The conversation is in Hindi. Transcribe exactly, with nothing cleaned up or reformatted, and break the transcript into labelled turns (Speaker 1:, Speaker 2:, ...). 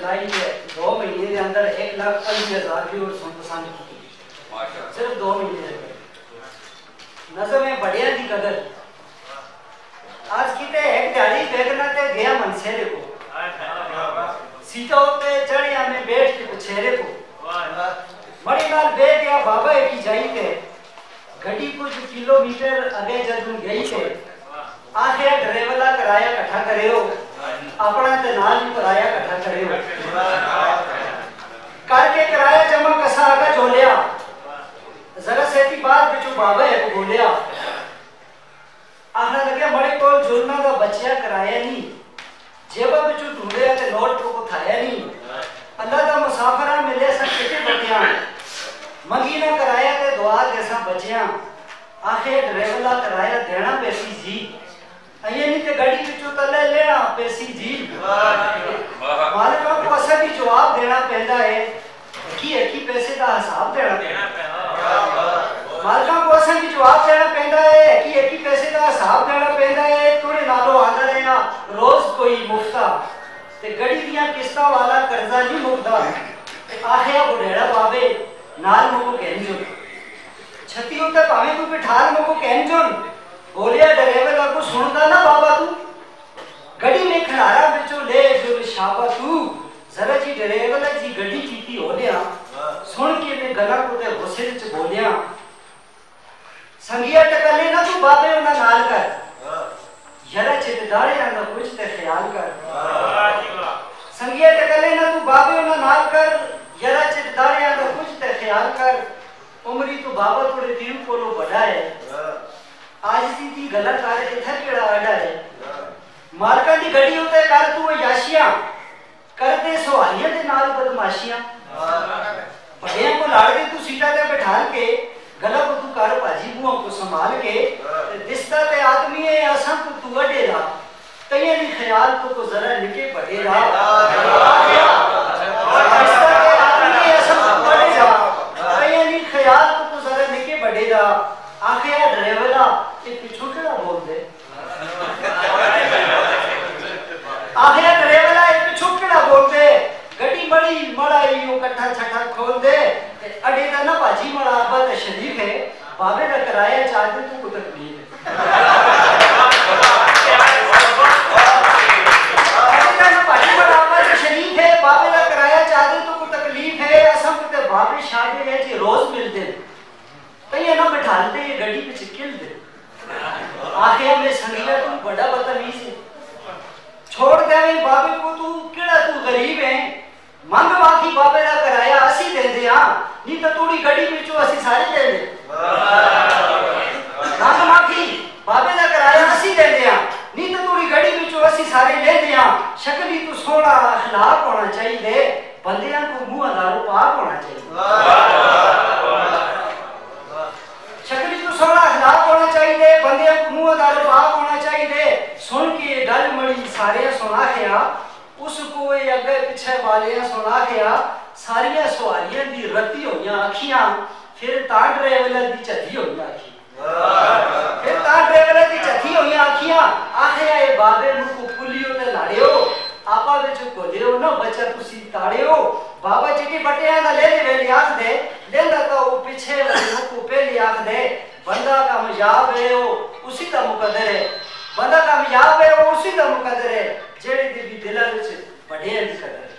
Speaker 1: चलाई है दो महीने के अंदर एक लाख पंच हजार की और सुन पसंद की सिर्फ दो महीने नजर में बढ़िया की कदर आज किते एक दिहाड़ी देखना ते गया मनसेरे को सीटों पे चढ़िया में बैठ के छेरे को बड़ी नाल बैठ गया बाबा की जाई के घड़ी कुछ किलोमीटर आगे जब गई थे आखे ड्राइवरा किराया इकट्ठा करे हो अपना ते नाल भी किराया इकट्ठा करे हो करके किराया जमा कसा आगे झोलिया जरा सेती बात बिचू बाबा है को बोलिया आखना लगे बड़े को जुर्ना का बच्चा किराया नहीं जेबा बिचू ढूंढिया ते नोट को थाया नहीं अल्लाह का मुसाफिरा मिले सब किते बटिया मंगी ना किराया ते दुआ जैसा बचिया आखे ड्राइवरा किराया देना पैसी जी अये नहीं ते गाड़ी बिचू तले लेना पैसी जी मालिक को असा भी जवाब देना पैदा है कि एक ही पैसे का हिसाब देना पैदा मालिक को असा भी जवाब देना पैदा है कि एक ही पैसे का हिसाब देना पैदा है तोरे नालो आंदा रहना रोज कोई मुफ्ता ते गड़ी दियां किस्तां वाला कर्जा नहीं मुकदा आखे बुढ़ेड़ा बाबे नाल मुको कहन जो छती होता भावे तू बिठाल मुको कहन जो बोलिया ड्राइवर को सुनता ना बाबा तू गड़ी में खड़ारा बिचो ले जो शाबा तू जरा जी ड्राइवर जी गड़ी कीती हो लिया सुन के मैं गला को ते गुस्से च बोलिया संगिया टकले ना तू बाबे ना नाल कर जरा चितदारे ना कुछ ते ख्याल कर संगिया टकले ना तू बाबे ना नाल कर जरा चितदारे ना कुछ ते ख्याल कर उमरी तो बाबा थोड़े दिल कोलो बड़ा है आज सी दी गलत कार्य इथा केड़ा आड़ा है मालका दी गड़ी होते कर तू याशियां कर दे सवालियां दे नाल बदमाशियां बड़े को लाड़ के तू सीटा ते बैठाल के गला को तू कर भाजी बुआ को संभाल के दिसता ते आदमी है असा को तू अडेला तये नी ख्याल तो को जरा निके पड़ेगा दिसता ते आदमी है असा को अडेला तये नी ख्याल तो को जरा निके बढ़ेगा आखे ड्राइवरा ये पिछू केड़ा बोल दे आखे ड्राइवरा ये पिछू केड़ा बोल दे गड्डी बड़ी मड़ाई ओ कट्ठा छठा खोल दे अडे दा ना बाजी मड़ा अब्बा ते शरीफ है बाबे दा किराया चार्ज तू को तकलीफ है अडे दा ना बाजी मड़ा अब्बा ते शरीफ है बाबे दा किराया चार्ज तू को तकलीफ है असम ते बाबे शादे है जी रोज मिलदे तये ना बैठालते ये गड्डी पे चिकिल दे आखे में संगिया तू बड़ा बदतमीज है छोड़ दे बाबे को तू केड़ा तू गरीब है मंग माखी बाबे दा किराया असी दे दे हां नी तो तूड़ी गड्डी बिचो असी सारे दे दे मंग माखी बाबे दा किराया असी दे दे हां नी तो तूड़ी गड्डी बिचो असी सारे ले दे हां शक्ली तू सोना अखलाक होना चाहिए बंदियां को मुंह दारू पाक होना चाहिए शक्ली तो सोना अखलाक होना चाहिए बंदे को मुंह दाल पाक होना चाहिए सुन के गल मड़ी सारे सुना गया उसको अगे पीछे वाले सुना गया सारिया सवारियां दी रत्ती होइयां अखियां फिर ता ड्राइवर दी चथी होइयां अखी फिर ता ड्राइवर दी चथी होइयां अखियां आखे ए बाबे नु को पुलियो ते लाड़ियो आपा विच कोलियो ना बच्चा तुसी ताड़ियो बाबा चिट्टी बटिया दा ले ले वेली आख दे लेंदा तो पीछे वाले को पहली आख दे बंदा कामयाब है वो उसी का मुकद्दर है बंदा कामयाब है वो उसी का मुकद्दर है जेड़ी दी दिल विच बढ़िया दी कदर